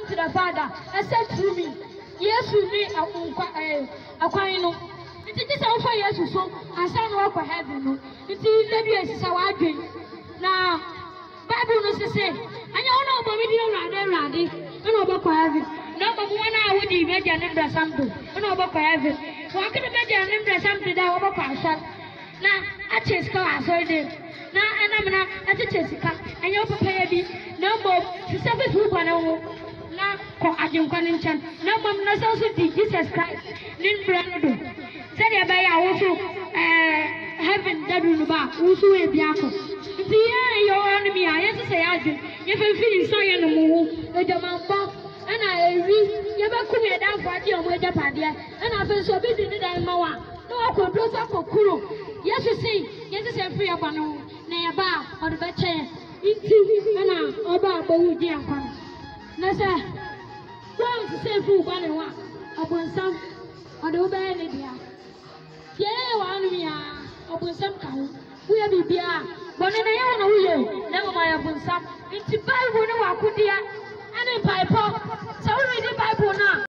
to the Father except through me. Yes, you need a quino. It is all for yes, so I stand up for heaven. It is maybe as I drink. Now, Bible knows to say, and you know, but we didn't run it. You know about heaven. Number 1 hour would imagine and something. You know about heaven. What can imagine and something that over passion? Now, I chase cars, I did. Now, and I'm not at a Jessica, and you're prepared. No more to 7 who one hour. Now, I don't connect. No more, not also Jesus Christ. Nin Brando. Said I buy also heaven that will back, also a biaco. See, your enemy, I have to say, I do. If I feel so in the moon, the demand. And I read, you ever come here down for your way up, and I feel so busy that I'm more. No, I could dress up for Kuro. Yes, you see, yes, it's a free up on nearby or the better. And I'm about the dear one. No, sir. Why to say food one and one upon some or the obey Lydia? Yeah, one me upon some cow. We are be beer. But then I don't know, never mind upon some. It's